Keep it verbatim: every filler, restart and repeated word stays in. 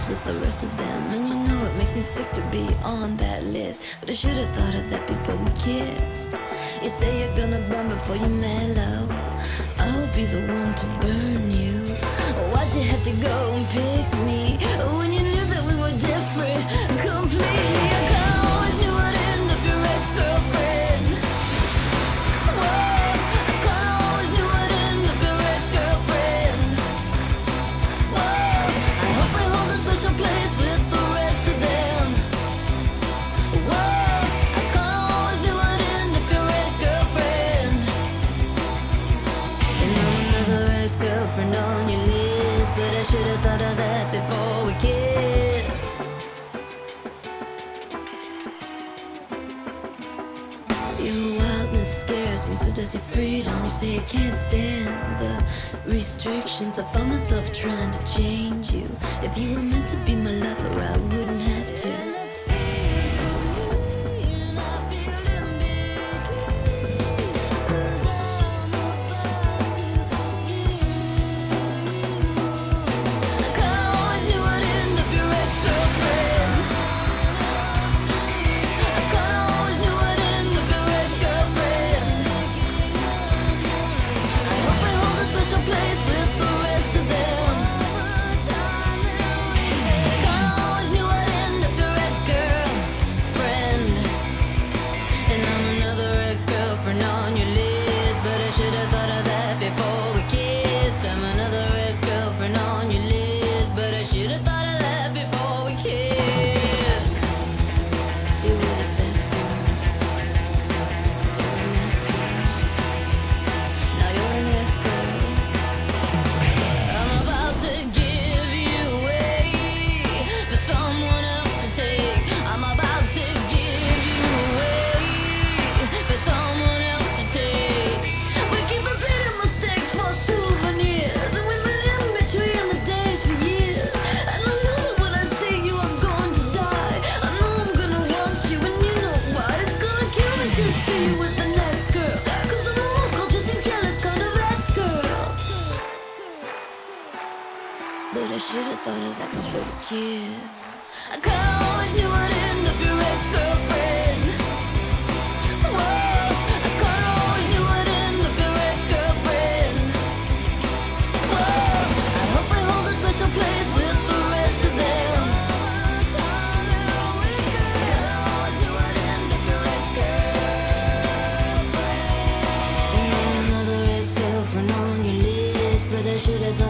with the rest of them. And you know it makes me sick to be on that list, but I should have thought of that before we kissed. You say you're gonna burn before you mellow. I'll be the one to burn you. Why'd you have to go and pick me when you knew that we were different completely? I kinda always knew I'd end up your ex-girlfriend. Whoa, I kinda always knew I'd end up your ex-girlfriend. Whoa, I hope I hold a special place with the rest of them. Whoa, I kinda always knew I'd end up your ex-girlfriend. And I'm another ex-girlfriend on your list, but I should have thought of that before we kissed. Your wildness scares me, so does your freedom. You say I can't stand the restrictions. I found myself trying to change you. If you were meant to be my lover, I wouldn't have to. On your list, but I should have thought of that before we kissed. I'm another ex-girlfriend on your list, but I should have thought of that before we kissed. Do what is best, girl, 'cause you're a mess, girl. Now you're a mess, girl. I'm about to give you away for someone else to take. I'm about to give you away for someone. But I should have thought of that before we kissed. I kinda always knew I'd end up your ex-girlfriend. Whoa, I kinda always knew I'd end up your ex-girlfriend. Whoa, I hope I hold a special place with the rest of them. I always knew I'd end up your ex-girlfriend. And I'm another ex-girlfriend on your list, but I should have thought